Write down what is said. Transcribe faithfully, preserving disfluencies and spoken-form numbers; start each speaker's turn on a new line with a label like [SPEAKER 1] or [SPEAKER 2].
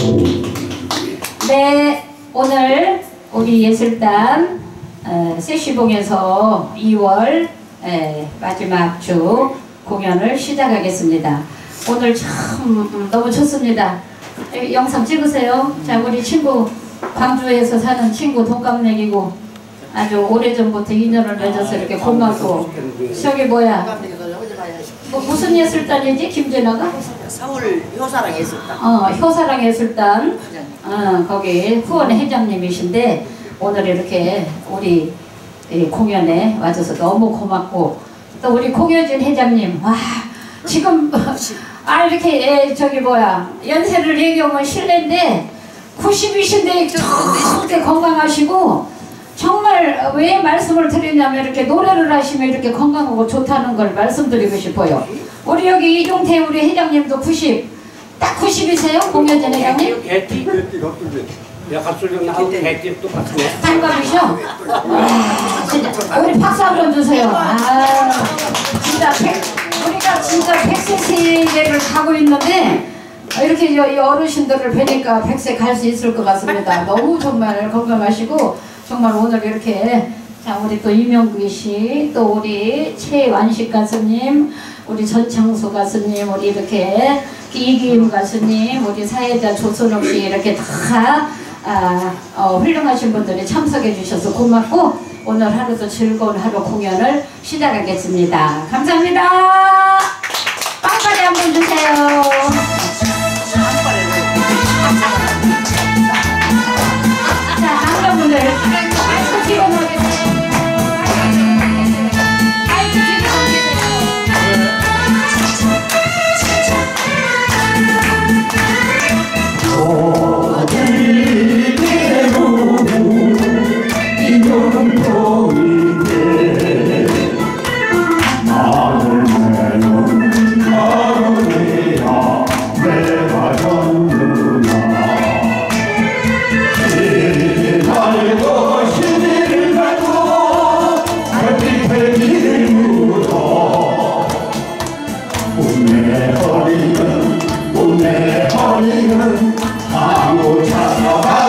[SPEAKER 1] 네, 오늘 우리 예술단 어, 세시봉에서 이월 에, 마지막 주 공연을 시작하겠습니다. 오늘 참 음, 너무 좋습니다. 에, 영상 찍으세요. 자, 우리 친구 광주에서 사는 친구 동갑내기고 아주 오래전부터 인연을 맺어서 이렇게 고맙고. 저기 뭐야, 뭐 무슨 예술단이지? 김재나가?
[SPEAKER 2] 서울 효사랑 예술단.
[SPEAKER 1] 어, 효사랑 예술단. 어, 거기 후원 회장님이신데 오늘 이렇게 우리 이 공연에 와줘서 너무 고맙고, 또 우리 공효진 회장님, 와 지금 아 이렇게 에, 저기 뭐야 연세를 얘기하면 실례인데 구십이신데 그렇게 건강하시고, 정말 왜 말씀을 드리냐면 이렇게 노래를 하시면 이렇게 건강하고 좋다는 걸 말씀드리고 싶어요. 우리 여기 이종태 우리 회장님도 구십, 딱 구십이세요? 공효진 회장님?
[SPEAKER 3] 개띠 약간 소리 나고 개띠 똑같네.
[SPEAKER 1] 동갑이셔? 아, 진짜 우리 박수 한번 주세요. 아, 진짜 백, 우리가 진짜 백 세 시대를 가고 있는데 이렇게 이 어르신들을 뵈니까 백 세 갈 수 있을 것 같습니다. 너무 정말 건강하시고, 정말 오늘 이렇게 자 우리 또 이명규 씨, 또 우리 최완식 가수님, 우리 전창수 가수님, 우리 이렇게 이기임 가수님, 우리 사회자 조선옥 씨 이렇게 다 아, 어, 훌륭하신 분들이 참석해 주셔서 고맙고, 오늘 하루도 즐거운 하루 공연을 시작하겠습니다. 감사합니다. 빵빠레 한번 주세요. 자, 다음 분들 아이고 지원하겠습니다.
[SPEAKER 4] 오늘 허리는 아무 찾아가